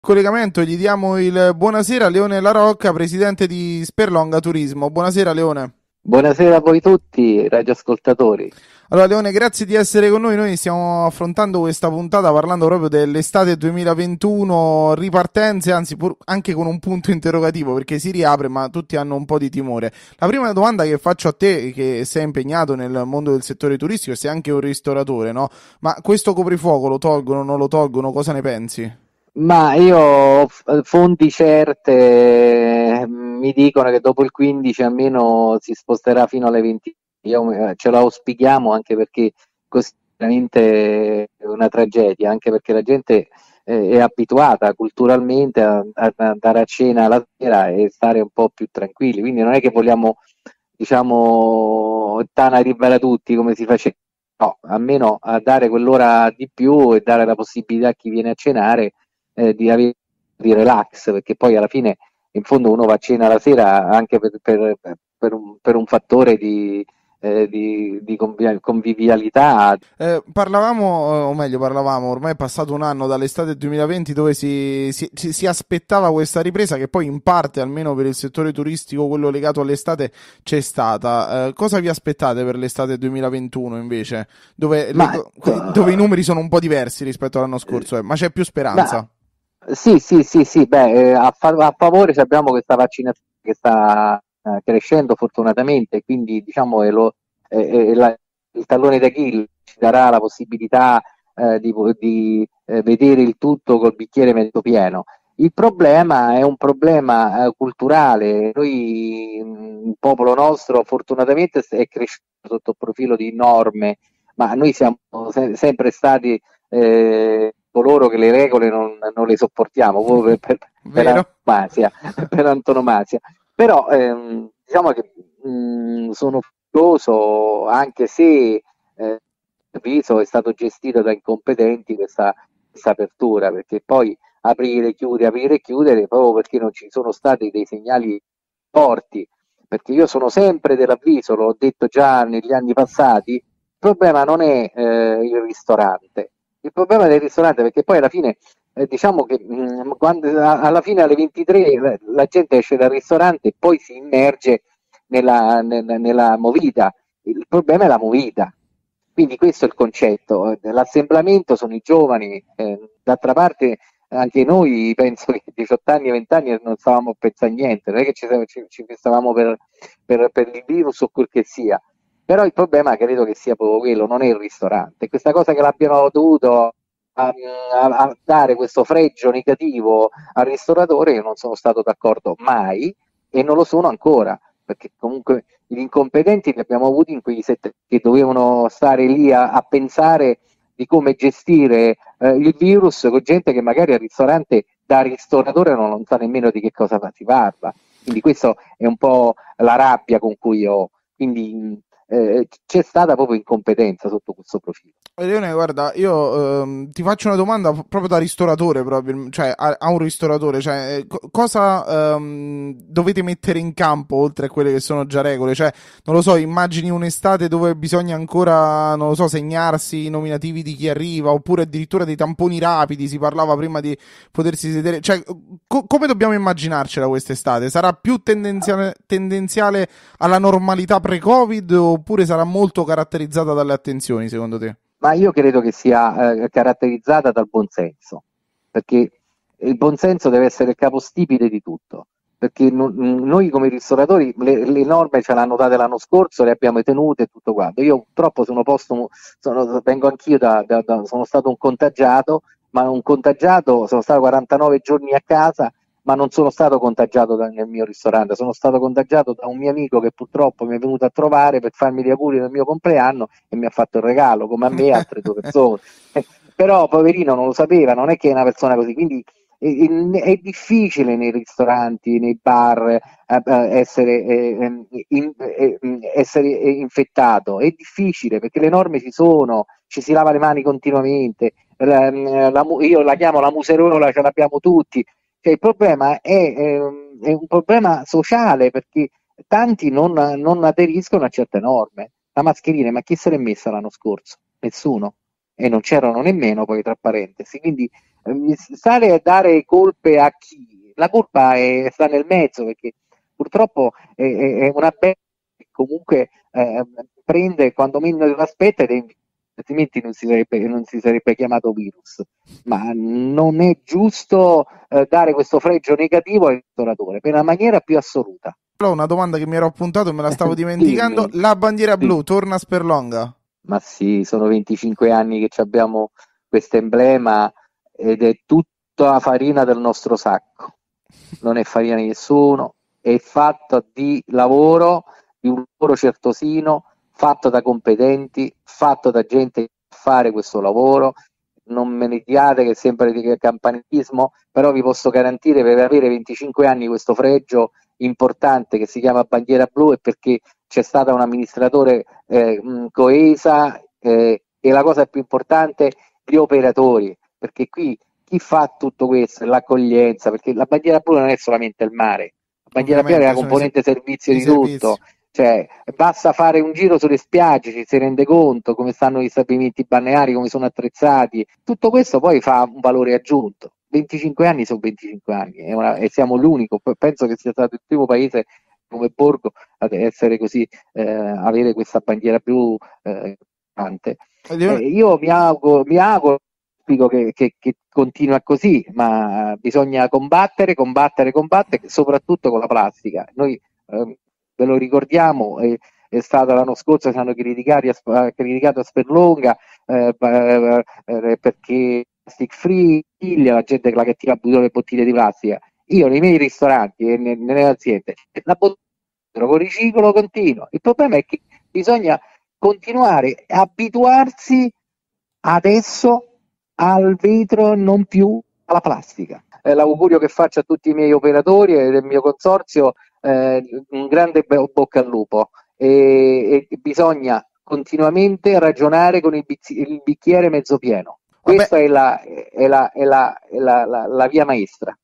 Collegamento, gli diamo il buonasera a Leone La Rocca, presidente di Sperlonga Turismo. Buonasera Leone. Buonasera a voi tutti, radioascoltatori. Allora Leone, grazie di essere con noi. Noi stiamo affrontando questa puntata parlando proprio dell'estate 2021, ripartenze, anzi anche con un punto interrogativo perché si riapre, ma tutti hanno un po' di timore. La prima domanda che faccio a te, che sei impegnato nel mondo del settore turistico e sei anche un ristoratore, no? Ma questo coprifuoco lo tolgono, non lo tolgono? Cosa ne pensi? Ma io fonti certe mi dicono che dopo il 15 almeno si sposterà fino alle 20. Ce lo auspichiamo anche perché così veramente è una tragedia, anche perché la gente è abituata culturalmente a andare a cena la sera e stare un po' più tranquilli. Quindi non è che vogliamo, diciamo, tana libera tutti come si faceva. No, almeno a dare quell'ora di più e dare la possibilità a chi viene a cenare di avere di relax, perché poi alla fine in fondo uno va a cena la sera anche per un fattore di convivialità. O meglio parlavamo, ormai è passato un anno dall'estate 2020 dove si aspettava questa ripresa che poi in parte, almeno per il settore turistico, quello legato all'estate, c'è stata. Cosa vi aspettate per l'estate 2021 invece? Dove, Ma, dove i numeri sono un po' diversi rispetto all'anno scorso, ma c'è più ma speranza. sì, sì, sì, sì, beh, a favore abbiamo questa vaccinazione che sta crescendo fortunatamente, quindi diciamo il tallone d'Achille ci darà la possibilità di vedere il tutto col bicchiere mezzo pieno. Il problema è un problema culturale. Noi, il popolo nostro, fortunatamente è cresciuto sotto il profilo di norme, ma noi siamo sempre stati coloro che le regole non le sopportiamo, proprio per Vero? antonomasia, per antonomasia. Però diciamo che sono fiducioso, anche se avviso è stato gestito da incompetenti questa apertura, perché poi aprire e chiudere, proprio perché non ci sono stati dei segnali forti, perché io sono sempre dell'avviso, l'ho detto già negli anni passati, il problema non è il ristorante, il problema del ristorante perché poi alla fine diciamo che alla fine alle 23 la gente esce dal ristorante e poi si immerge nella movida, il problema è la movida. Quindi questo è il concetto, l'assemblamento sono i giovani, d'altra parte anche noi penso che a 18 anni, 20 anni non stavamo a pensare a niente, non è che ci stavamo per il virus o quel che sia, però il problema credo che sia proprio quello, non è il ristorante. Questa cosa che l'abbiano dovuto a dare questo fregio negativo al ristoratore, io non sono stato d'accordo mai e non lo sono ancora, perché comunque gli incompetenti li abbiamo avuti in quegli sette che dovevano stare lì a pensare di come gestire il virus con gente che magari al ristorante da ristoratore non sa nemmeno di che cosa si parla. Quindi questo è un po' la rabbia con cui ho. Quindi c'è stata proprio incompetenza sotto questo profilo. Leone, guarda, io ti faccio una domanda proprio da ristoratore, cioè a un ristoratore, cioè cosa dovete mettere in campo oltre a quelle che sono già regole? Cioè, non lo so, immagini un'estate dove bisogna ancora, non lo so, segnarsi i nominativi di chi arriva, oppure addirittura dei tamponi rapidi, si parlava prima di potersi sedere, cioè come dobbiamo immaginarcela quest'estate? Sarà più tendenziale alla normalità pre-Covid oppure sarà molto caratterizzata dalle attenzioni, secondo te? Ma io credo che sia caratterizzata dal buonsenso, perché il buonsenso deve essere il capostipite di tutto, perché noi come ristoratori le norme ce l'hanno date l'anno scorso, le abbiamo tenute e tutto quanto. Io purtroppo vengo anch'io sono stato un contagiato, ma un contagiato, sono stato 49 giorni a casa, ma non sono stato contagiato nel mio ristorante, sono stato contagiato da un mio amico che purtroppo mi è venuto a trovare per farmi gli auguri del mio compleanno e mi ha fatto il regalo, come a me e altre due persone. Però poverino non lo sapeva, non è che è una persona così, quindi è difficile nei ristoranti, nei bar essere infettato, è difficile perché le norme ci sono, ci si lava le mani continuamente, io la chiamo la museruola, ce l'abbiamo tutti, cioè, il problema è un problema sociale perché tanti non aderiscono a certe norme. La mascherina, ma chi se l'è messa l'anno scorso? Nessuno. e non c'erano nemmeno, poi tra parentesi, quindi stare a dare colpe a chi? La colpa sta nel mezzo, perché purtroppo è una bella che comunque prende quando meno lo aspetta, altrimenti non si sarebbe chiamato virus. Ma non è giusto dare questo fregio negativo al ristoratore per la maniera più assoluta. Però una domanda che mi ero appuntato e me la stavo dimenticando. Dimmi, La bandiera sì. blu torna a Sperlonga? Ma sì, sono 25 anni che abbiamo questo emblema ed è tutta la farina del nostro sacco. Non è farina di nessuno, è fatto di lavoro, di un lavoro certosino, fatto da competenti, fatto da gente che sa fare questo lavoro. Non me ne diate che è sempre di campanilismo, però vi posso garantire per avere 25 anni questo fregio importante che si chiama bandiera blu è perché c'è stata un amministratore coesa e la cosa più importante, gli operatori, perché qui chi fa tutto questo è l'accoglienza, perché la bandiera blu non è solamente il mare, la bandiera blu è la Ovviamente sono componente servizio i di tutto, servizi. cioè basta fare un giro sulle spiagge, ci si rende conto come stanno gli stabilimenti balneari, come sono attrezzati, tutto questo poi fa un valore aggiunto. 25 anni sono 25 anni e siamo l'unico, penso che sia stato il primo paese come Borgo ad essere così, avere questa bandiera più importante. Io dico che continua così, ma bisogna combattere, soprattutto con la plastica. Noi ve lo ricordiamo, è stato l'anno scorso, ci hanno criticato a Sperlonga perché plastic free, la gente che tira le bottiglie di plastica. Io nei miei ristoranti e nelle aziende la bottiglia con riciclo continuo. Il problema è che bisogna continuare a abituarsi adesso al vetro, non più alla plastica. L'augurio che faccio a tutti i miei operatori e del mio consorzio, un grande bocca al lupo. E bisogna continuamente ragionare con il bicchiere mezzo pieno. Vabbè, Questa è la via maestra.